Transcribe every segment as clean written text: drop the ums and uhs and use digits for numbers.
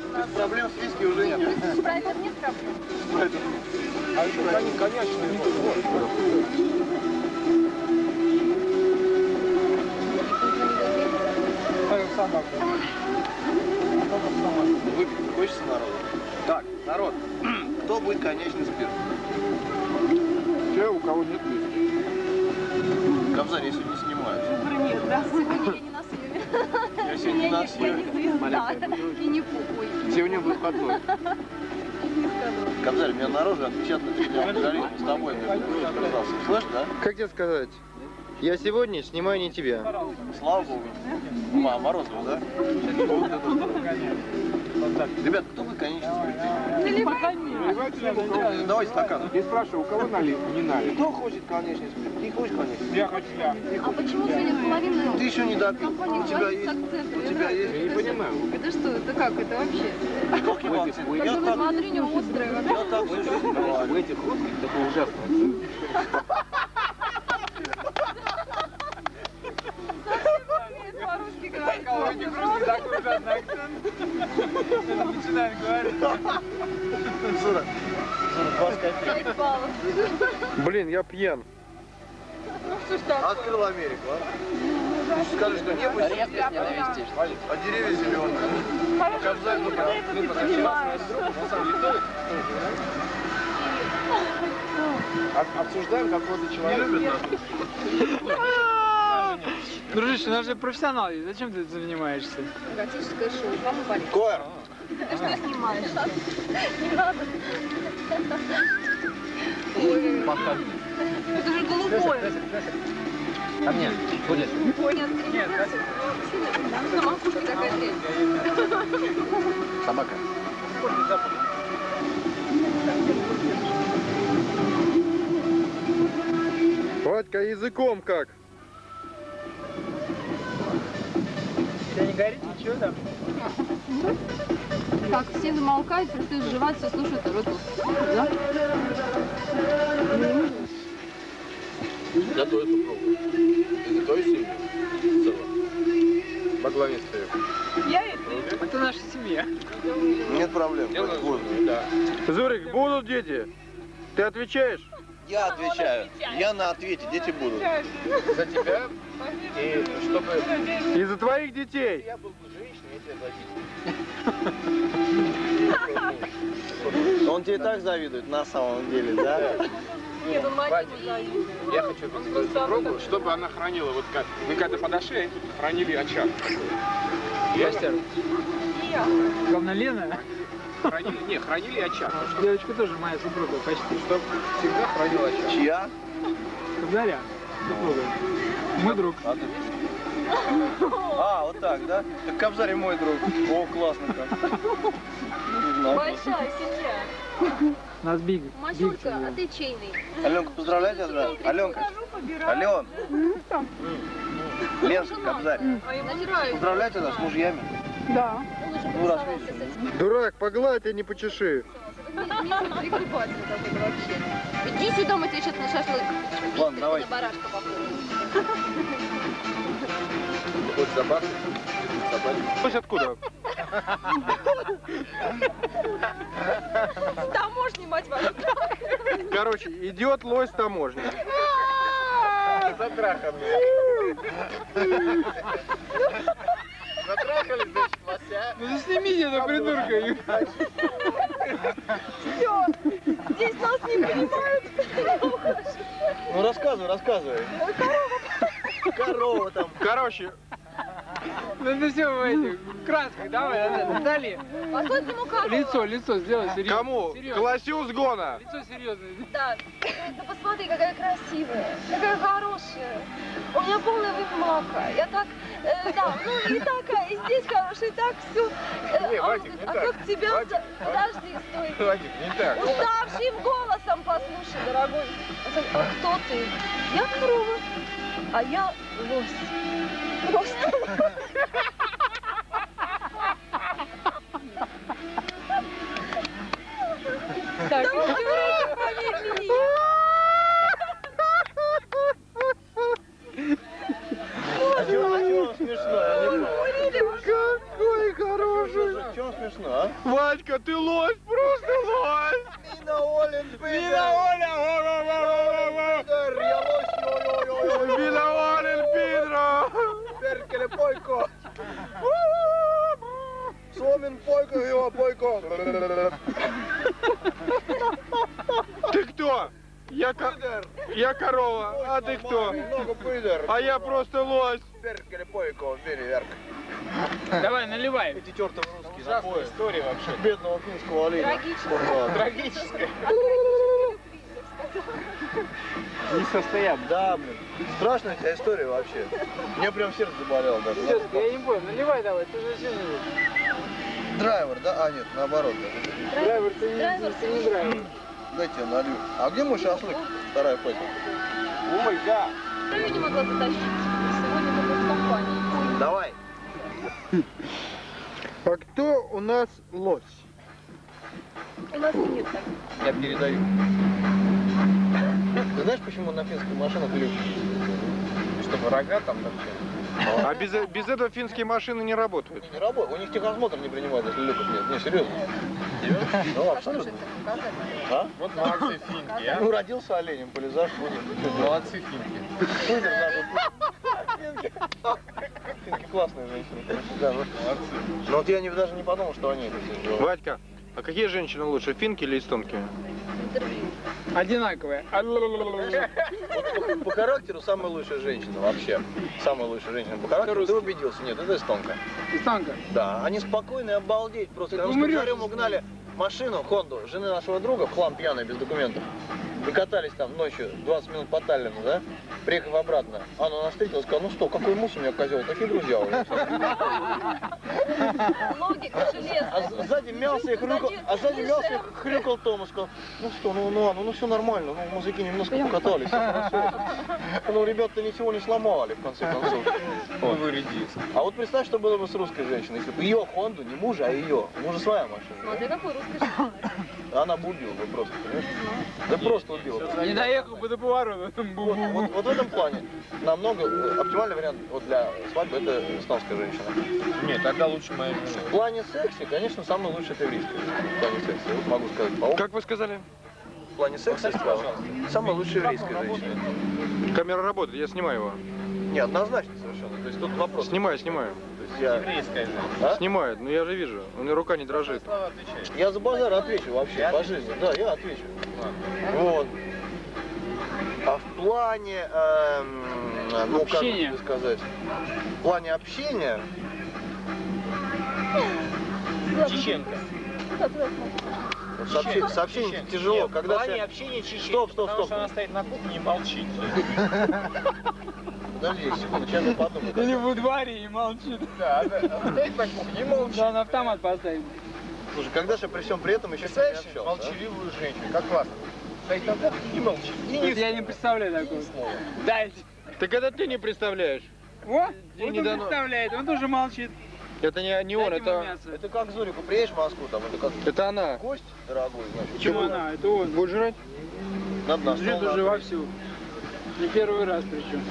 Проблем в списке уже нет. С спрайтом нет проблем? А еще коньячный вот. Выпить хочется народу? Так, народ, кто будет коньячный спирт? Те, у кого нет виски. Кобзарь, я сегодня снимаю. Нет, да. Сегодня я не на съеме. Я сегодня на съеме. Да, и не пухуй. Сегодня выходной. Кобзарь, меня наружу отпечатано алгоритм с тобой. Слышишь, да? Как тебе сказать? Я сегодня снимаю не тебя. Слава Богу. Морозова, да? Ребят, кто будет коньячный спирт? Давайте стакан. Я спрашиваю, у кого налит? Не налит. Кто хочет коньячный спирт? Ты хочешь коньячный спирт? Я хочу, я. А почему сегодня половина? Ты еще не допил. У тебя есть? У тебя есть? Я не понимаю. Это что? Это как? Это вообще? Как его акцент? Я Как так, смотри, у него острое вообще. я так всю жизнь говорю. В этих русских такой ужасный. По-русски говорит. Такой ужасный акцент. Это начинает говорить. 40 копеек. 5 баллов. Блин, я пьян. Ну что ж такое? Открыл Америку, а? Скажи, что небо навестишь. а деревья зеленые. Кобзарь, Ты понимаешь. Обсуждаем какого-то человека. Не любят нас. Дружище, у нас же профессионал есть. Зачем ты этим занимаешься? Эротическое шоу. Мама болит. Койер. Ты что снимаешь? Не надо. Ой. Это же голубое. Ко мне. Будет. Понял, нет. На макушке такая дрянь. Собака. Вадька, языком как? Тебя не горит ничего там? Так, все замолкают, перестают жевать, все слушают рот. Да? Я тоже попробую. Ты готовишь семью? В целом. Во главе стоит. Это наша семья. Нет проблем. Да. Зурик, будут дети? Ты отвечаешь? Я отвечаю. Я на ответе. Дети будут. За тебя. И чтобы Из-за твоих детей. я был бы женщиной, я тебя завидую. Он тебе так завидует на самом деле, да? Нет, он Вадик, я хочу представить супругу, чтобы она хранила, вот как мы когда подошли, они тут хранили очаг. Мастер. Главное, Лена. Хранили очаг. Чтобы Девочка тоже моя супруга почти. всегда хранила очаг. Чья? Заря. Супруга. Мой друг. А, вот так, да? Так Кобзарь мой друг. О, классно как. Не знаю. большая семья. Нас биг. Масюнька, а ты чейный? Аленка, поздравляю тебя, да? Аленка. Ален. Ленка, Кобзарь. Натираю. Поздравляю тебя с мужьями. Он уже Ну, раз поцеловался с этим. Дурак, погладь, а не почеши. Месяц прикупаться какой-то вообще. Иди сюда, мы тебе сейчас на шашлык. Ладно, давай. На барашка попробуем. Вот собака. Слышь, откуда? С таможни, мать вашу. Короче, идет лось с таможни. Затраханные. Затрахали, значит, лося. Ну снимите это, придурка. Все, здесь нас не понимают. Ну рассказывай, рассказывай. Корова там. Короче, Ну это все в этих красках. Давай, Натали. Послать ему корова. Лицо сделай серьезно. кому? Серьезно. Колосю сгона. Лицо серьезное. Да. Ты посмотри, какая красивая, какая хорошая. У меня полная выпмака. Я так, да, ну и такая, и здесь хорошая, и так все. Вадик, не а так. как тебя... Вадик, Подожди, стой. Вадик, не так. Уставшим голосом послушай, дорогой. А кто ты? Я корова, а я лось. Просто. Так, поверь мне. А чё смешно? Я не понял. Какой хороший. Чё смешно, а? Вадька, ты лось, просто лось! Мина Олен, Мина Оля! Я лось, ой-ой-ой. Мина Оля, Пидро! Перкеле Пойко. Сомин Пойко, его Пойко. Ты кто? Я корова, а ты кто? Много пидор. А я просто лось. Перкеле Пойко, бери вверх. Давай, наливай. Эти чертовы русские Ужасная запои. история вообще. Бедного финского оленя. Трагическая. Не состоят. Да, блин. Страшная у тебя история вообще. Мне прям сердце заболело даже. Тетка, я не понял, наливай давай, ты зачем наливаешь? Драйвер, да? А, нет, наоборот. Да. Драйвер, ты не драйвер. Дайте я налью. А где мой шашлык? Вторая пойка. Ой, да. Я не могла затащить. Сегодня только с компанией. Давай. А кто у нас лось? У нас нет так. Я передаю. Ты знаешь, почему на финских машинах люк? Чтобы рога там вообще. А без этого финские машины не работают. Не работает. У них техосмотр не принимают, если люков нет. Не, серьезно. Ну, абсолютно. А? Вот молодцы финки, а. Ну, родился оленем, полезашь, будем. Молодцы финки. Финки классные женщины, конечно, да. Молодцы. Но вот я даже не подумал, что они это все сделали. Вадька, а какие женщины лучше, финки или эстонки? Интервью. Одинаковые. По характеру самая лучшая женщина вообще. Самая лучшая женщина по характеру. Ты убедился? Нет, это эстонка. Эстонка. Да, они спокойные, обалдеть. Просто Так когда мы с умрёшь. Кухарем угнали машину, Хонду, жены нашего друга, в хлам пьяной, без документов. И катались там ночью, 20 минут по Таллину, да? Приехав обратно, Анна нас встретила и сказала: ну что, какой муж у меня козел, такие друзья у меня. Логика железная. А сзади мялся и хрюкал Томас, сказал: ну что, ну Анна, ну все нормально, ну мужики немножко покатались, все хорошо. Ну ребята ничего не сломали, в конце концов. Ой, вы редис. А вот представь, что было бы с русской женщиной, если бы ее Хонду, не мужа, а ее. У мужа своя машина. Смотри, какой русский женщина. Она бы убила бы просто, понимаешь? Да просто убила. Не доехал бы до поворота. Вот в этом плане намного оптимальный вариант вот для свадьбы это эстонская женщина. Нет, тогда лучше моя жена. В плане секса, конечно, самый лучший это еврейская. В плане секса, вот могу сказать по опыту. Как вы сказали? В плане секса я сказал, самая лучшая еврейская женщина. Камера работает, я снимаю его. Не, однозначно совершенно. То есть тут вопрос. Снимаю. То есть я... Еврейская жена. А? Снимает, но я же вижу, у меня рука не дрожит. Слава отвечает. Я за базар отвечу вообще по жизни. Да, я отвечу. Вот. А в плане, ну Общения. как сказать, в плане общения, Чеченка. сообщение тяжело, когда В плане ты... общения чеченка. Стоп. Потому что она стоит на кухне и молчит. Подожди секунду, сейчас я подумаю. Или в дворе и молчит. Да, да. Стоит на кухне и молчит. Да, он автомат поставит. Слушай, когда же при всем при этом еще с ним не Представляешь, общался, а? молчаливую женщину. Как классно. Стоит на кухне и молчит. И Вот я не представляю такого. Дайте. Так это ты не представляешь. О, День он не дано. представляет, он тоже молчит. Это не он, Дайте ему это мясо. Это как к Зурику приедешь в Москву, там, это как она. гость дорогой, значит. Почему она? Это он. Будешь жрать? Надо на стол Ждет уже накрыть. вовсю. Не первый раз причем.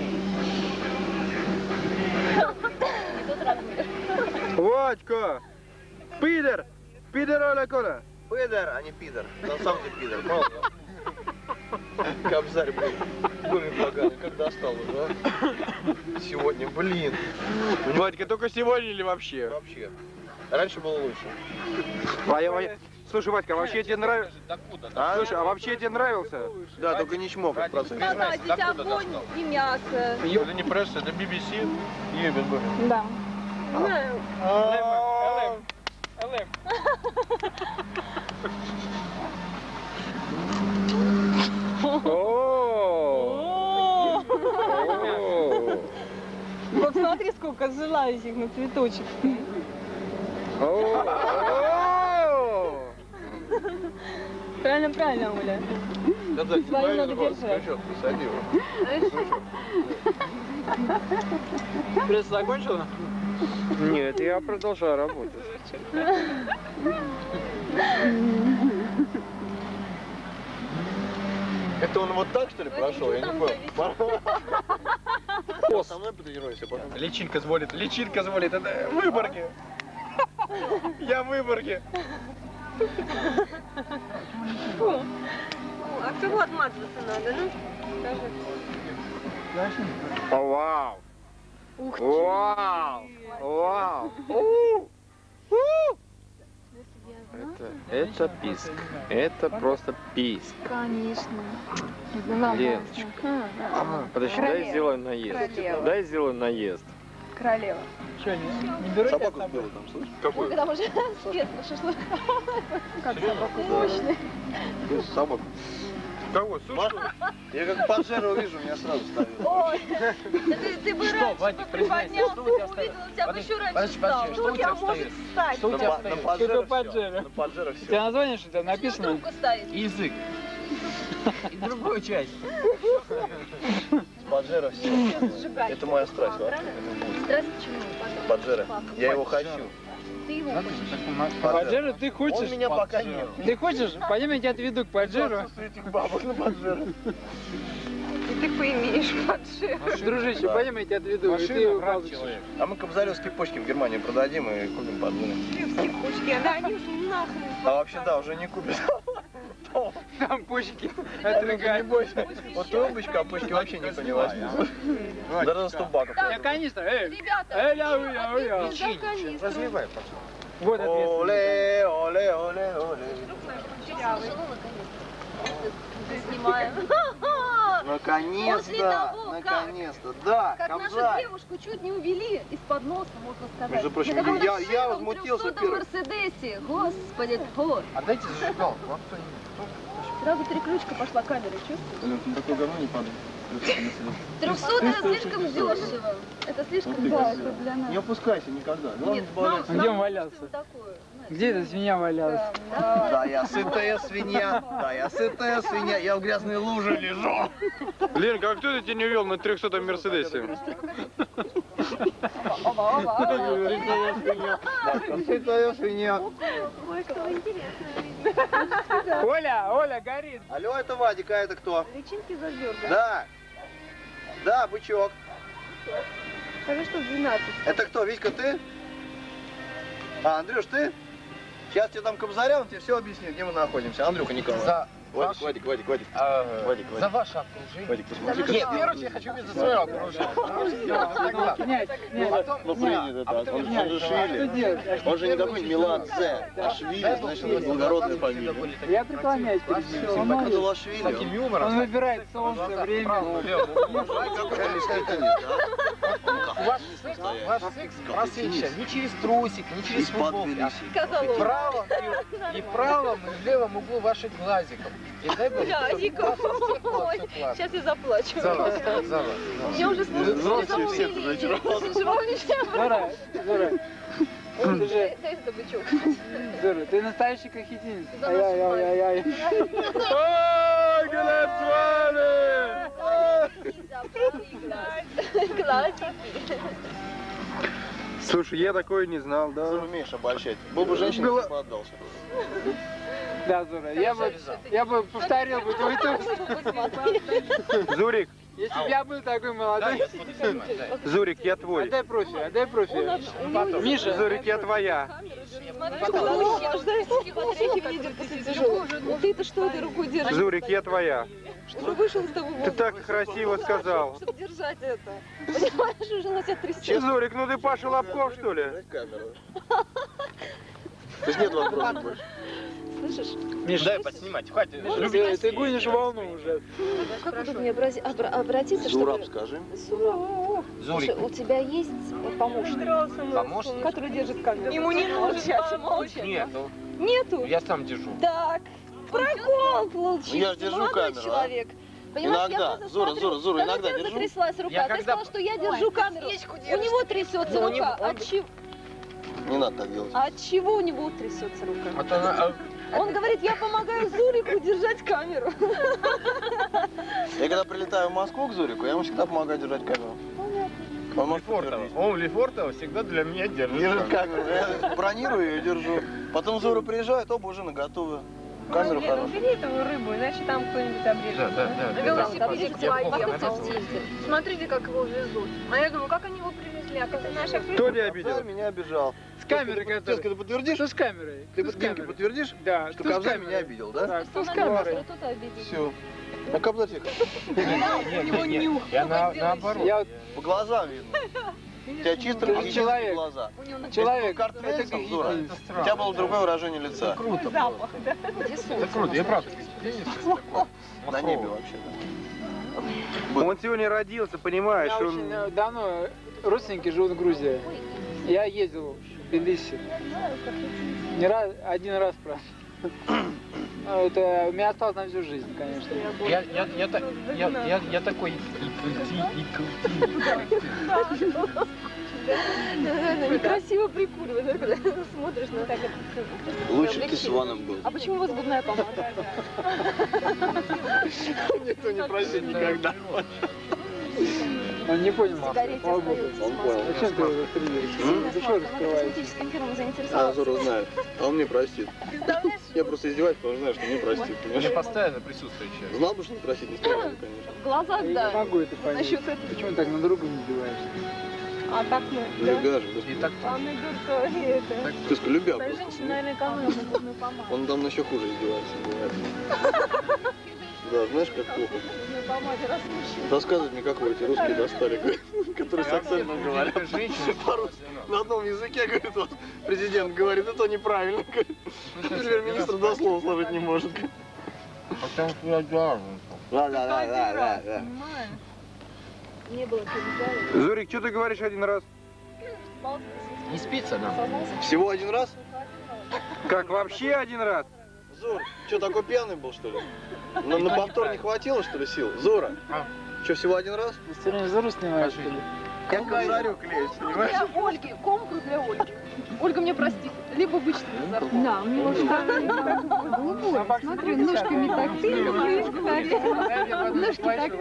Вадька! Пидор! Пидор Оля Коля! Пидор, а не пидор. На самом деле пидор, понял? Кобзарь, блин, гуми поганый, как достал уже, а? Сегодня, блин. Вадька, только сегодня или вообще? Вообще. Раньше было лучше. Слушай, Вадька, вообще тебе нравится? Докуда? А? Слушай, а вообще тебе нравился? Да, только не чмок, в процессе. Да, здесь огонь и мясо. Это не пресса, это BBC. Ебет, блин. Да. Знаю. ЛМ. Вот смотри, сколько желающих на цветочек. Правильно, Оля. Свою надо держать. Посади его. Пресса закончила? Нет, я продолжаю работать. Это он вот так, что ли, прошел? Я не понял. Со мной потренируйся, потом. Личинка зволит, это Выборги. Я в Выборге. А кого отмазываться надо, ну? О, вау. Ух ты. Вау. Вау. Это писк. Это просто писк. Конечно. Леночка. Подожди, дай сделаем наезд. Королева. Дай сделаем наезд. Королева. Что, не берете Собаку с собой? сбила там, слышишь? Ну, когда уже спец на шашлык. Как собаку Мощный. Собаку. Кого? Сушку? Я как поджару вижу, меня сразу ставят. Ой, да ты бы Что, раньше Вадик, признайся, поднял, что у тебя увидел, стоит? тебя бы еще раньше Подожди, встал. подожди, Что у тебя может стоит? встать? Что у тебя стоит? На поджаре Что-то всё. поджаре. На поджаре У тебя все. название что там написано? Трубка стоит. Язык. И другую часть. С поджара все. Сжигать. Это моя страсть. вот. Страсть к чему? Поджара. Я его хочу. Ты его хочешь. Паджеро ты Он хочешь? меня пока нет. Ты хочешь? Пойдем, я тебя отведу к Паджеро. Этих бабок на поджара. И ты поимеешь поджир. Дружище, Да. пойдем, я тебя отведу. И ты его получишь. А мы кобзаревские почки в Германии продадим и купим поджары. Пушки, да они уже нахрен. А вообще да, уже не купишь. Там почки Не отрыгать. бойся. Вот трубочка, а почки вообще никто не возьмет. Даже за 100 баков. Я, конечно, Ребята, ля-ля-ля-ля. за канистру. Развивай, пожалуйста. Вот ответственность. Оле, оле, оле, оле. Снимаем. После Наконец-то, того, наконец-то, да, Как нашу кобзарь. девушку чуть не увели из-под носа, можно сказать. Между прочим, На каком-то я шиком возмутился 300-м первым. Мерседесе. Господи, вот. Отдайте зажигалку. Вам Сразу переключка пошла камеры, чувствуешь? Такое говно не падает. 300 это слишком дешево. Это слишком дешево для нас. Не опускайся никогда. Главное, Нет, не балуйся. Где он валялся? вот такое, знаешь. Где эта свинья валялась? Да, я сытая свинья, да, я сытая свинья, я в грязной луже лежу. Ленка, а кто тебя не увел на 300-м Мерседесе? Оба. Сытая свинья. Ой, что интересно. Оля, горит. Алло, это Вадик, а это кто? Личинки зазер, да? Да. Да, бычок. Скажи, что 12. Это кто, Витька, ты? А, Андрюш, ты? Сейчас тебе там кобзаря, он тебе все объяснит, где мы находимся. Андрюха Николаевич. Вадик. Вадик. За ваше окружение. Вадик, посмотри. Нет, первое, я хочу видеть за свое окружение. Ну, принято это. Он же Швили. Он же не какой-нибудь Милан Ц. А Швили, значит, это благородная фамилия. Я преклоняюсь перед ним. Он молодец. Абдулашвили. Таким юмором. Он выбирает солнце, время. Ваш секс просвечен не через трусик, не через футболку, а в правом и в правом и в левом углу ваших глазиков. И дай Бог, Глазиков. Ой, сейчас я заплачу. За вас. Я уже Взрослые все тут Зора, ты же, Дай это бычок. Зора, ты настоящий крахетинец. За нашу Ай-яй-яй-яй. Ой, Галатваны! Глазики. Слушай, я такое не знал, Ты да? умеешь обольщать. Был бы женщиной, ты бы отдался. Да, Зора, я бы повторил бы твой тост. Зурик, Если бы я был такой молодой. Зурик, я твой. Отдай профи. Миша, Зурик, я твоя. Ты-то что ты рукой держишь? Зурик, я твоя. Что вышел с того Ты так красиво сказал. чтобы держать это. Понимаешь, уже на тебя трясет. Зурик, ну ты Паша Лобков, что ли? Дай камеру. То есть нет вопросов больше. Слышишь? Миша, Дай подснимать, хватит. Миша, ты гонишь волну уже. Как удобнее обратиться, Зураб, чтобы... скажи. Зураб. Слушай, у тебя есть помощник, Помощник? который держит камеру? Ему не нужно молчать. Нету. Нету? Я сам держу. Так, прокол получился. Ну, я ж держу молодой камеру, а? человек. Понимаешь, Иногда. я просто Зура, смотрю, Зура, да иногда у тебя держу. затряслась рука. Я Ты когда- сказала, что я держу камеру. У него трясется Ну, у рука. него- он- От чего? Не надо так делать. А от чего у него трясется рука? А то она... Он говорит, я помогаю Зурику держать камеру. Я когда прилетаю в Москву к Зурику, я ему всегда помогаю держать камеру. Он может подтвердить. Он Лефортово всегда для меня Держит камеру. Я бронирую ее и держу. Потом Зура приезжает, оба уже наготове. Камера Лена, хорошая. убери эту рыбу, иначе там кто-нибудь обрежет. Да. На велосипеде Я свои. Смотрите, как его везут. А я думаю, как они его привезли? А как наша Кто тебя обидел? Кобзарь меня обижал. С камерой, Тезка, которая. ты подтвердишь? Что с камерой? Ты Что с Димке камерой? подтвердишь? Да. Что Что с Кобзарь камерой? меня обидел, да? Да, что с что камерой? кто-то обидел. Все. А Кобзарь тихо. У него нюх. Я наоборот. Я По глазам видно. У тебя чисто логические человек. глаза. человек, Карт это Фельдсом, Зура, это странно. у тебя было другое выражение лица. Круто. Запах, да. Это круто, я правда. На небе вообще, да. Он сегодня родился, понимаешь? Я Он... очень давно, родственники живут в Грузии. Я ездил в Тбилиси. Не раз, один раз, правда. Это у меня осталось на всю жизнь, конечно. Я такой Некрасиво прикуривать, когда смотришь на так. Лучше ты с Иваном был. А почему у вас губная помада? Никто не просит никогда. Он не понял, Сигареты слава богу. остаются. Он понял. Зачем ты его стреляешь? Ты что раскрываешь? Косметическим фирмам А, заинтересовался. Зура знает. А он мне простит. Я просто издеваюсь, потому что знаю, что не простит. не Понимаешь? постоянно присутствующая. Знал бы, что не простит, не сказал бы, конечно. В глазах, Я не да. могу это понять. Насчет этого. Почему так на друга не убиваешься? А так мы, Любя да. же, И господи. так Он идет, что это. Тезка, любя Моя просто. женщина, наверное, экономит на губную помаду. Он там еще хуже издевается, бывает. Да, знаешь, как плохо. Губную помаде распущена. Рассказывай мне, как вы эти русские достали, которые с акцентом говорят. Женщина. По-русски. На одном языке, говорит, вот президент говорит, это неправильно. Премьер-министр до слова сложить не может. Потому что я должен. Да. Понимаешь? Не было телевизора. Зурик, что ты говоришь один раз? Не спится нам. Всего один раз? Как вообще один раз? Зур, что, такой пьяный был, что ли? На повтор не хватило, что ли, сил? Зура, что, всего один раз? Ты с телевизора снимаешь, что ли? Я кобзарю клеюсь, понимаешь? Для Ольги, компру для Ольги. Ольга мне простит. Либо вычтет на зарплату. Да, у него голубой. Смотри, ножками так ты, ножки так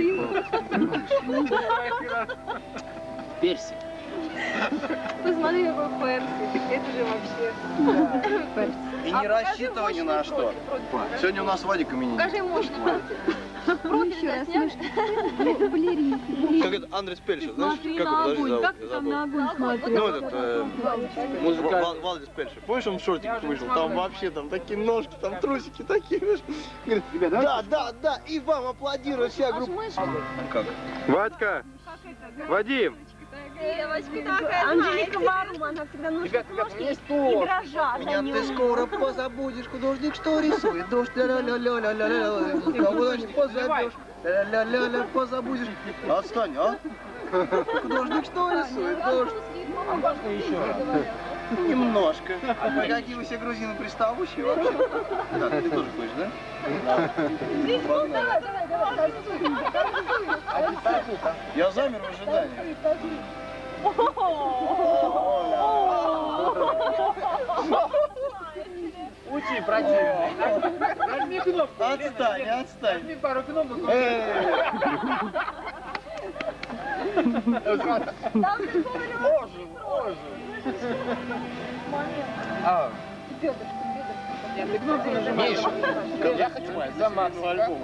ты. Персик. Посмотри, какой персик. Это же вообще. И не рассчитывай ни на что. Сегодня у нас Вадик именинник. Покажи мощный профиль. Еще раз, Засняли? балерин. Как это, Андрес Пельшер, знаешь? Смотри Как на его, огонь, подожди, как зовут? ты Я там забыл. на огонь смотрел? Ну, этот, Валдис Пельшер. Помнишь, он в шортиках вышел? Там вообще, там такие ножки, там трусики такие, знаешь? Говорит, да, и вам аплодирует вся группа. Как? Вадька! Вадим! Анжелика Варум, она всегда ножки Ребят, у меня есть и торт. дрожат. Меня ты скоро позабудешь, художник, что рисует дождь, ля-ля-ля-ля-ля-ля-ля-ля, никого не позовешь, ля-ля-ля-ля, позабудешь. Отстань, а? Художник, что рисует дождь? Немножко. А какие вы все грузины приставучие вообще? Да, ты тоже хочешь, да? Я замер в ожидании. Учи, противный. Нажми кнопку. Отстань, отстань. Нажми пару кнопок. А, Миша, я хочу за Макса альбом.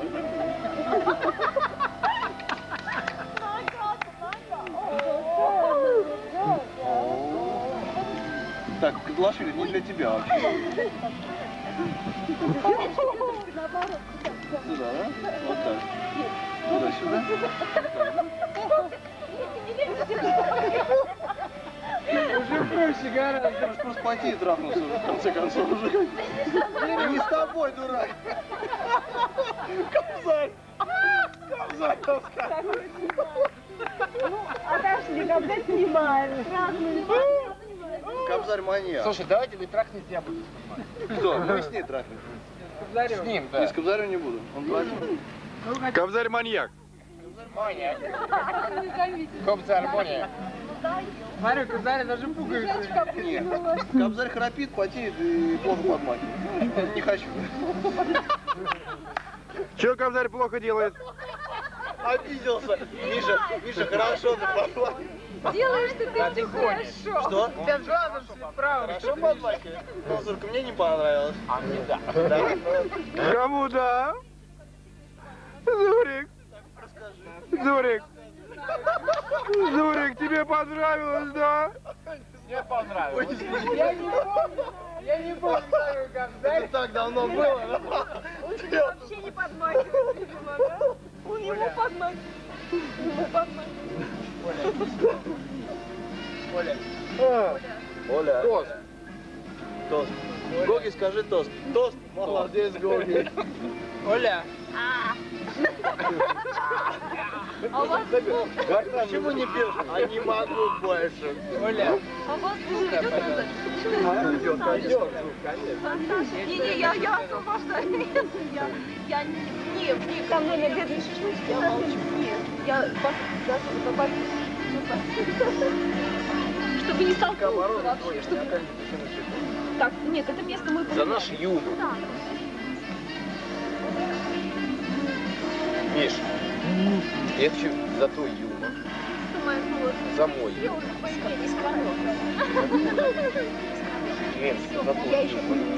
Так, приглашили не для тебя вообще. Туда, да? Вот так. Туда-сюда. Уже проще гораздо. Может, просто пойти и трахнуться уже, в конце концов уже. И не с тобой, дурак. Кобзарь. Кобзарь, Отошли, когда снимаем. Кобзарь маньяк. Слушай, давайте вы трахнете, я буду. Кто? Мы с ней трахнем. С ним, Не, да. с Кобзарем не буду. Он платит. Кобзарь маньяк! Маньяк. Кобзарь, маньяк. Смотри, Кобзарь даже пугается. Нет. Кобзарь храпит, потеет и плохо подмахивает. Не хочу. Че Кобзарь плохо делает? Обиделся. Миша, хорошо ты позвал. Делаешь ты все хорошо. Что? Право. Хорошо подвакиваешь? Ну, только мне не понравилось. А мне да. Да? Кому да? Зурик. Зурик. Зурик, тебе понравилось, да? Мне понравилось. Я не помню, когда. Это так давно было. Он тебе вообще не подмахивает, видимо, да? Он ему подмахивает. Ему подмахивает. Оля. Тост. Тост. Гоги, скажи тост. Тост. Молодец, Гоги. Оля. А у вас Почему не пьешь? А не могу больше. Оля. А у вас звук идет назад? Идет. Не, я освобождаю. Я не, ко мне на бедный шашлычки, я молчу. Нет, я чтобы не столкнуться вообще. Чтобы... Так, нет, это место мы... За наш юмор. Миш, я хочу за твой юмор. За мой юмор. Миш, за твой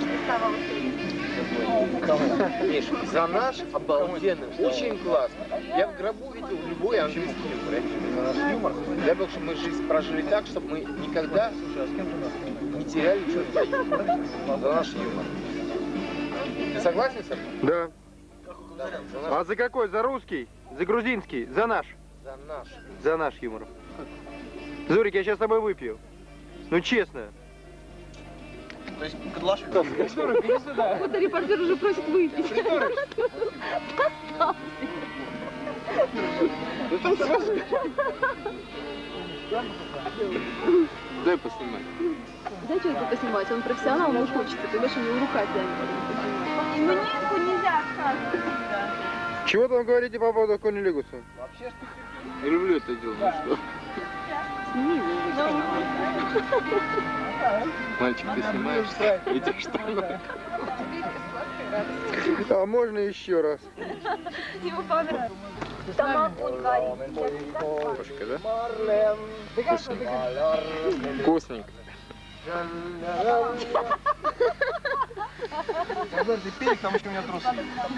юмор. Миш, за наш обалденный, очень классно. Я в гробу видел любой английский юмор. За наш юмор. Дай Бог, чтобы мы жизнь прожили так, чтобы мы никогда не теряли чувство юмора. За наш юмор. Ты согласен со мной? Да. Да, за наш. А за какой? За русский? За грузинский? За наш? За наш. За наш юмор. Зурик, я сейчас с тобой выпью. Ну, честно. То есть, Кадлашвили. Вот репортер уже просит выпить. Дай поснимать. Да что это поснимать? Он профессионал, ему хочется. Ты знаешь, у него рука тянет. Мне нельзя отказывать. Чего там говорите по поводу Кунилингуса? Я люблю это дело. Что? Мальчик, ты снимаешься? Этих штанов. А можно еще раз? Ему понравилось. Там огонь горит. Кошка, да? Вкусненько. Подожди, перек, там еще у меня трусы.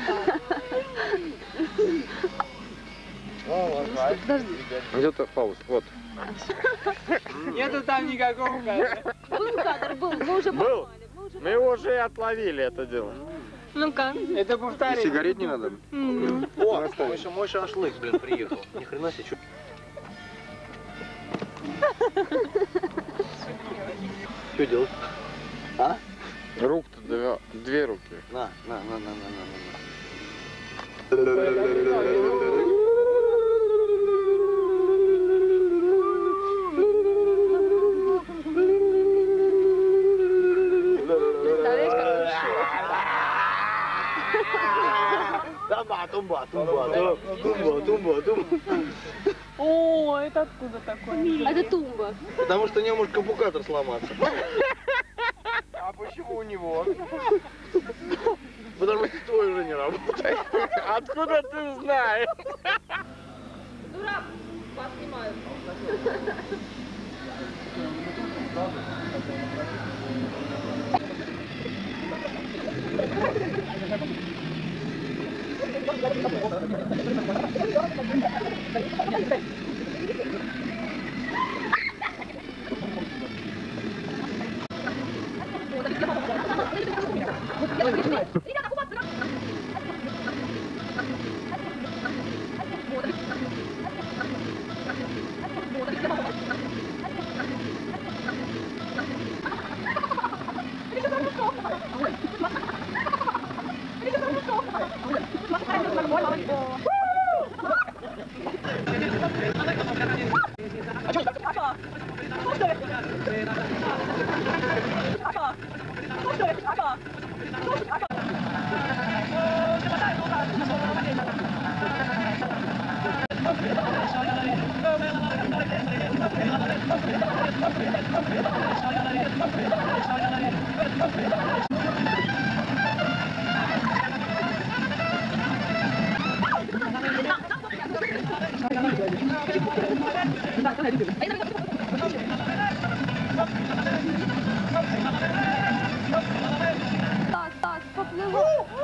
Где-то пауза. Вот. Нету там никакого кадра. Был кадр, был. Мы уже Был. поймали. Мы уже отловили это дело. Ну-ка. Это повторение. Сигарет не надо? О, мой шашлык, блин, приехал. Ни хрена себе, что... Что делать? А? Рук-то две руки. На. Представляешь, как Тумба. О, это откуда такое? Это тумба. Потому что у него может коммуникатор сломаться. А почему у него? Потому что твой уже не работает. Откуда ты знаешь? Дурак, вас снимают. Так, поплыло.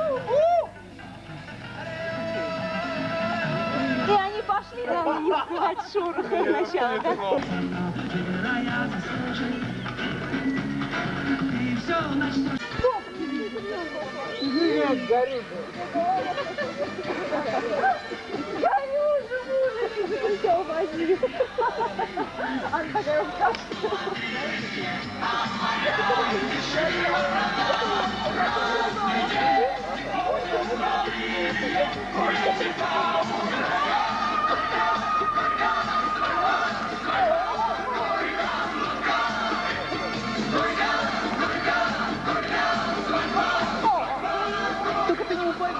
И они пошли там не скрывать шороха сначала, да? Горю же, мужик, все возьми. Она такая Только ты не упади.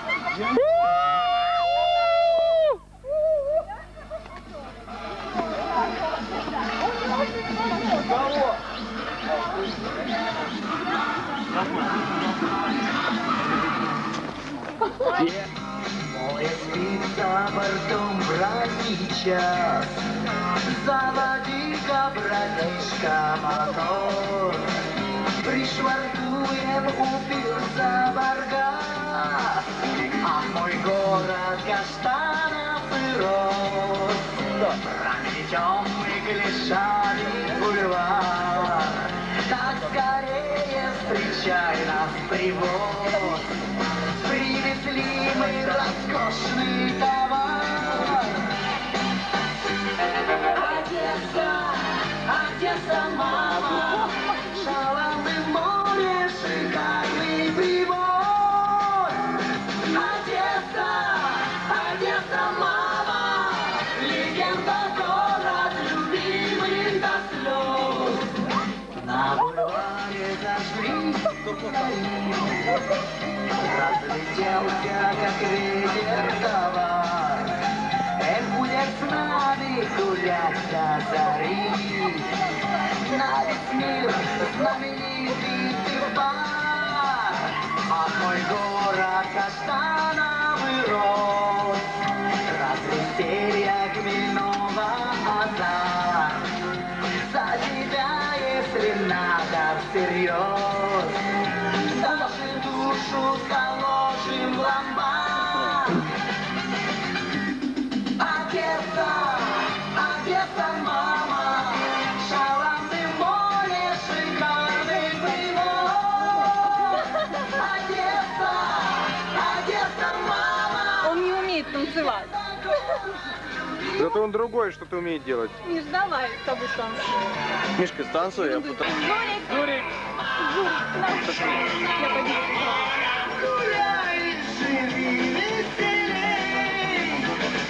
Море спит за бортом ранний час. Заводи-ка, братишка, мотор. Пришвартуем у пирса баркас. А мой город каштанов и роз. Проведем мы Глишаний бульвар. Так скорее встречай нас привоз. Привезли мы роскошный товар. Одесса, Одесса, мама, шаланды в море, шикарный прибой. Одесса, Одесса, мама, легенда, город любимый до слез. На бульваре зажглись фонари. Разлетелся, как ветер, товар. Эх, будет с нами гулять до зари. На весь мир знаменитый ты бар. А мой город каштановый роз. Развеселье хмельного азар. За тебя, если надо всерьез, даже душу заложим в ломбард. Одесса, Одесса, мама, шаланды в море, шикарный привоз. Одесса, Одесса, мама. Он не умеет танцевать. Зато он другое что-то умеет делать. Миш, давай с тобой танцуем. Мишка, станцуй, я потом... Журик! Я пойду. Гуляй, живи веселей.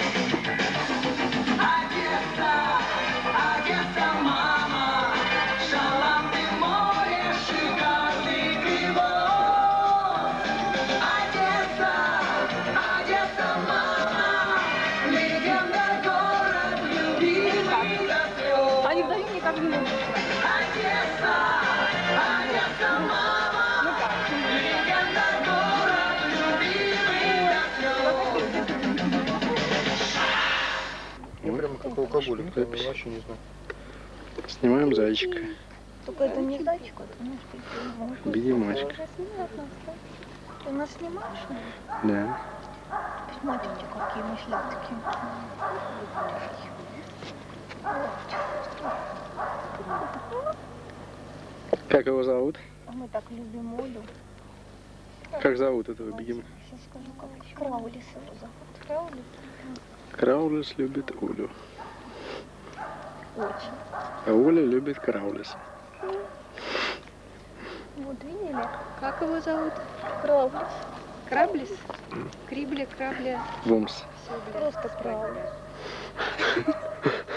Одесса, Одесса, мама, шаланды в море, шикарный привоз. Одесса, Одесса, мама, легенда, город любимый до слез. Они вдали никак не могут. Одесса, Одесса, мама, легенда, город любимый до слез. Я прямо как алкоголик, я вообще не знаю. Снимаем зайчика. Только это не зайчик, это немножко... Бегемочек. Ты нас снимаешь? Да. Смотрите, какие мы сладкие. Как его зовут? А мы так любим Олю. Как зовут этого бегема? Сейчас скажу, как еще. Краулис его зовут. Краулис? Краулис любит Олю. Очень. А Оля любит Краулиса. Вот видели? Как его зовут? Краулис. Краблис? Крибля, крабля. Вумс. Просто Краулис.